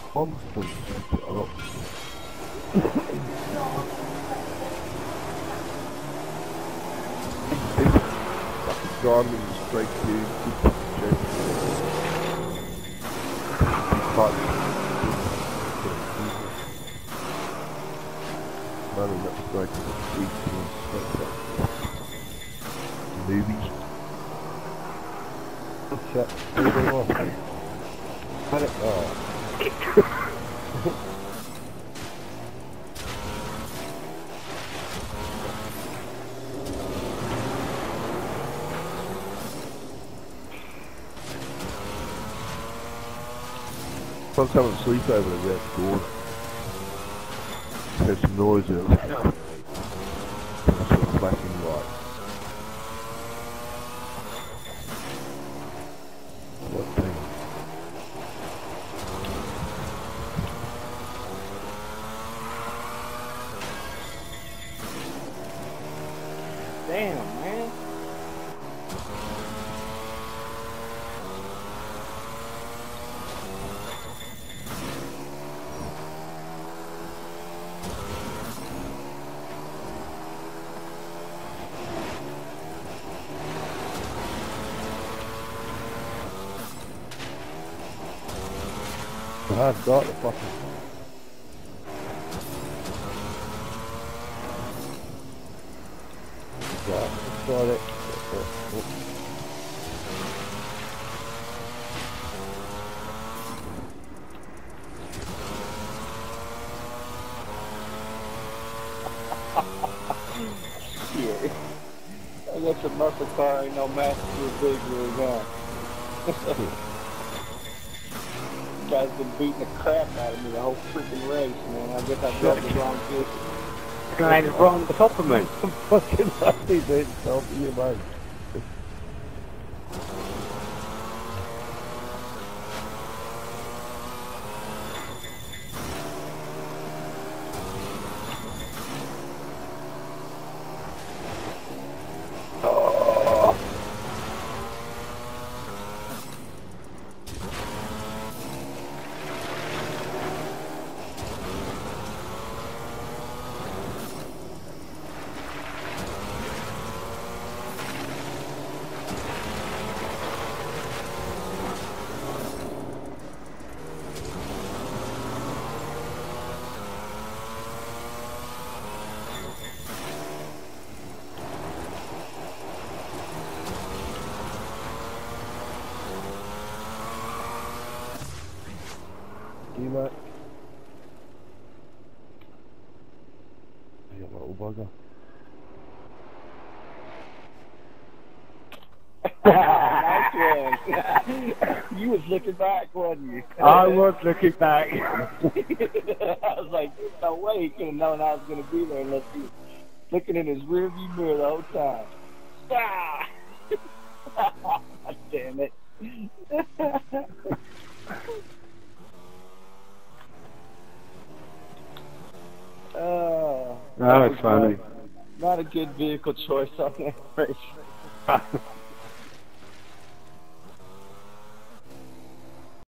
constant switch it up. Driving straight to running up straight to the street movies. Shut everything off. Let it go. Someone's having a sleepover around the corner. There's some noise out there. Sort of flashing lights. What thing? Damn, man. I've got the fucking... Right, got it. Shit. I guess a muscle car ain't no match to a big rig, huh? Guys been beating the crap out of me the whole freaking race, man. I guess I drove the wrong distance. Going wrong the top of me. I'm fucking lucky that it's helping you, mate. You mate. You little bugger. Nice one. You was looking back, wasn't you? I was looking back. I was like, there's no way he could have known I was going to be there unless he was looking in his rearview mirror the whole time. Ah! Damn it. That was funny. Not a good vehicle choice on that race.